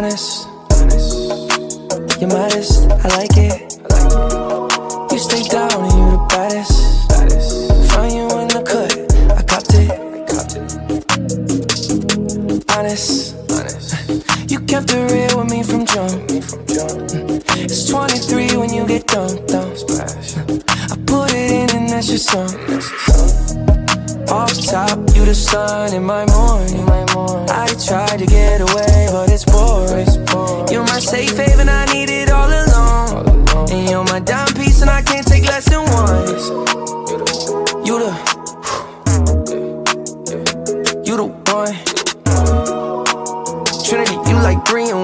Honest, you're modest, I like it. You stay down and you the baddest. Find you in the cut, I copped it. Honest, you kept it real with me from jump. It's 23 when you get dumped. I put it in and that's your song. Off top, you the sun in my morning. I tried to get away, but it's boring. You're my safe haven, I need it all along. And you're my dime piece, and I can't take less than one. You the one. Trinity, you like 3 in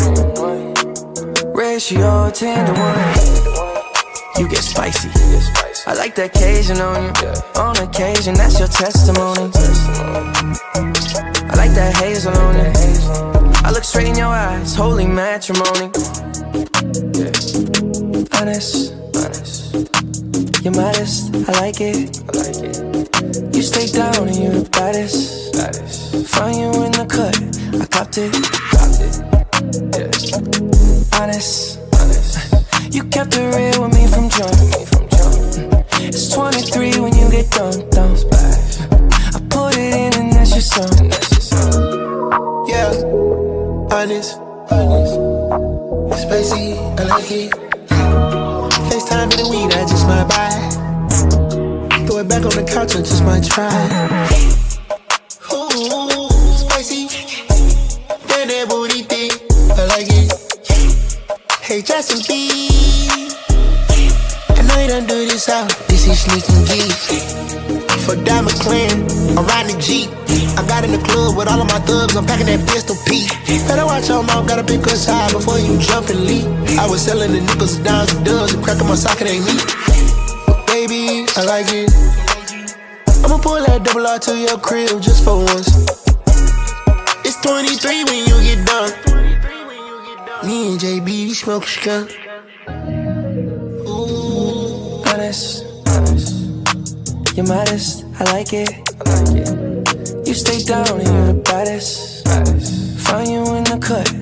1. Ratio 10 to 1. You get spicy. I like that Cajun on you. On occasion, that's your testimony. I like that hazel on you. I look straight in your eyes, holy matrimony. Honest, you're modest, I like it. You stay down and you the baddest. Find you in the cut, I copped it. Honest, you kept it real with me from jump. It's 23 when you get dumped. I put it in and that's your song. Yeah, honest, spicy, I like it. FaceTime in the weed, I just might buy. Throw it back on the couch, I just might try. Ooh, spicy, then that booty thing, I like it. Hey, Justin B, I know you done do this out. This is sneaking geeks. For Diamond Clan, I'm riding a Jeep. I got in the club with all of my thugs, I'm packing that pistol P. Better watch your mouth, gotta pick us high before you jump and leap. I was selling the nickels, dimes, and dubs, and cracking my socket ain't me. But baby, I like it. I'ma pull that double R to your crib just for once. It's 23 when you get done. Me and JB, we smoke skunk. Ooh. Honest, you're modest, I like it. You stay down and you're the baddest. Find you in the cut,